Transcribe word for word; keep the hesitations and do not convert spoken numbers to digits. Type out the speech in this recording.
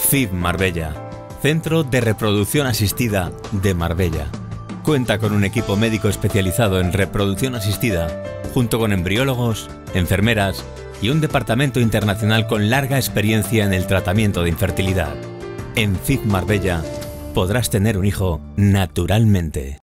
F I V Marbella, Centro de Reproducción Asistida de Marbella. Cuenta con un equipo médico especializado en reproducción asistida, junto con embriólogos, enfermeras y un departamento internacional con larga experiencia en el tratamiento de infertilidad. En F I V Marbella podrás tener un hijo naturalmente.